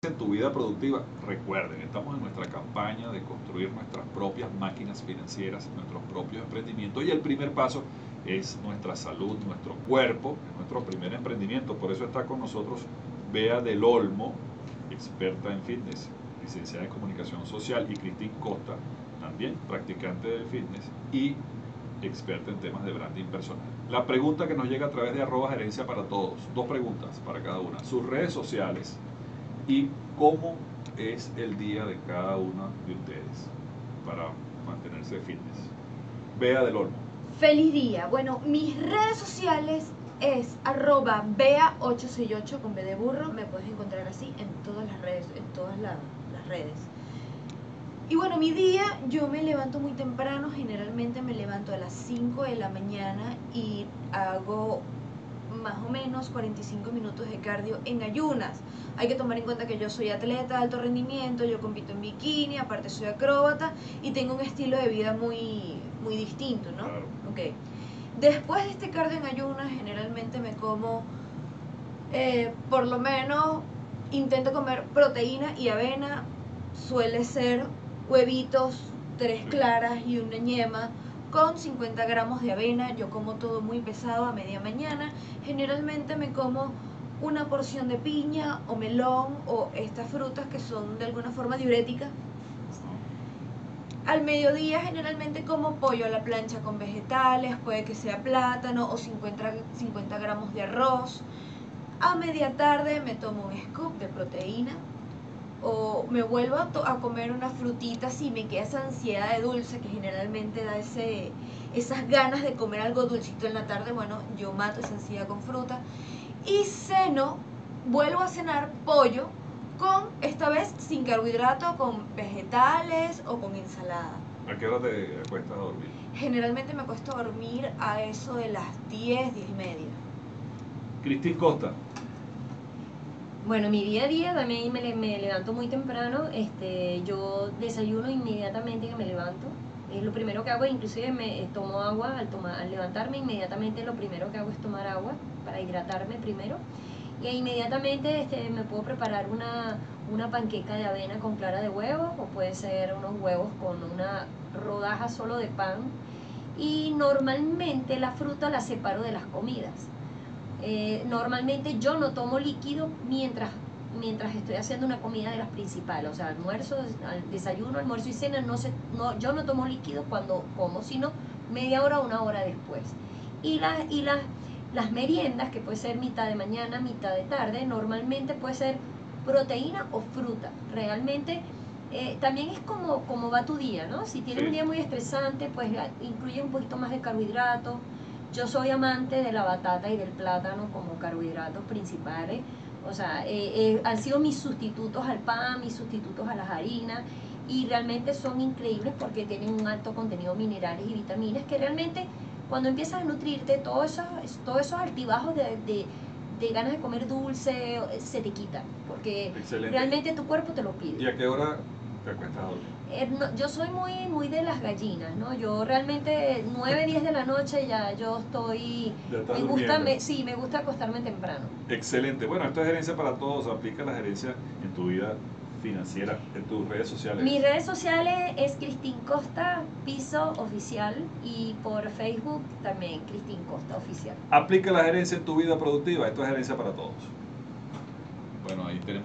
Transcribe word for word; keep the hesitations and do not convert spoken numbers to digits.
En tu vida productiva, recuerden, estamos en nuestra campaña de construir nuestras propias máquinas financieras, nuestros propios emprendimientos, y el primer paso es nuestra salud, nuestro cuerpo, es nuestro primer emprendimiento. Por eso está con nosotros Bea del Olmo, experta en fitness, licenciada en comunicación social, y Cristín Costa, también practicante del fitness y experta en temas de branding personal. La pregunta que nos llega a través de arroba gerencia para todos, dos preguntas para cada una: sus redes sociales y cómo es el día de cada uno de ustedes para mantenerse fitness. Bea del Olmo. Feliz día. Bueno, mis redes sociales es arroba bea ocho seis ocho con B de burro. Me puedes encontrar así en todas las redes, en todas la, las redes. Y bueno, mi día, yo me levanto muy temprano, generalmente me levanto a las cinco de la mañana y hago más o menos cuarenta y cinco minutos de cardio en ayunas. Hay que tomar en cuenta que yo soy atleta de alto rendimiento, yo compito en bikini, aparte soy acróbata y tengo un estilo de vida muy, muy distinto, ¿no? Claro. Okay. Después de este cardio en ayunas, generalmente me como, eh, por lo menos, intento comer proteína y avena, suele ser huevitos, tres claras y una yema, con cincuenta gramos de avena. Yo como todo muy pesado a media mañana. Generalmente me como una porción de piña o melón o estas frutas que son de alguna forma diuréticas. Al mediodía generalmente como pollo a la plancha con vegetales, puede que sea plátano o cincuenta, cincuenta gramos de arroz. A media tarde me tomo un scoop de proteína, o me vuelvo a, a comer una frutita si me queda esa ansiedad de dulce que generalmente da ese, esas ganas de comer algo dulcito en la tarde. Bueno, yo mato esa ansiedad con fruta y ceno, vuelvo a cenar pollo con, esta vez sin carbohidrato, con vegetales o con ensalada. ¿A qué hora te acuestas a dormir? Generalmente me acuesto a dormir a eso de las diez, diez y media. Cristín Costa. Bueno, mi día a día también me, me levanto muy temprano. Este, yo desayuno inmediatamente que me levanto. Es lo primero que hago, inclusive me tomo agua al, tomar, al levantarme. Inmediatamente lo primero que hago es tomar agua para hidratarme primero. Y inmediatamente este, me puedo preparar una, una panqueca de avena con clara de huevo, o puede ser unos huevos con una rodaja solo de pan. Y normalmente la fruta la separo de las comidas. Eh, normalmente yo no tomo líquido mientras, mientras estoy haciendo una comida de las principales, o sea, almuerzo, desayuno, almuerzo y cena, no se, no, yo no tomo líquido cuando como, sino media hora o una hora después. Y, la, y las, las meriendas, que puede ser mitad de mañana, mitad de tarde, normalmente puede ser proteína o fruta. Realmente eh, también es como, como va tu día, ¿no? Si tienes Sí. un día muy estresante, pues incluye un poquito más de carbohidratos. Yo soy amante de la batata y del plátano como carbohidratos principales. O sea, eh, eh, han sido mis sustitutos al pan, mis sustitutos a las harinas, y realmente son increíbles porque tienen un alto contenido de minerales y vitaminas que realmente cuando empiezas a nutrirte, todos esos, todos esos altibajos de, de, de ganas de comer dulce se te quitan, porque Excelente. Realmente tu cuerpo te lo pide. ¿Y a qué hora te acuestas a dormir? Eh, no, yo soy muy muy de las gallinas, ¿no? Yo realmente nueve, diez de la noche ya yo estoy, Ya estás me gusta, durmiendo. me, sí, me gusta acostarme temprano. Excelente. Bueno, esto es gerencia para todos. Aplica la gerencia en tu vida financiera, en tus redes sociales. Mis redes sociales es Cristín Costa Piso Oficial, y por Facebook también Cristín Costa Oficial. Aplica la gerencia en tu vida productiva. Esto es gerencia para todos. Bueno, ahí tenemos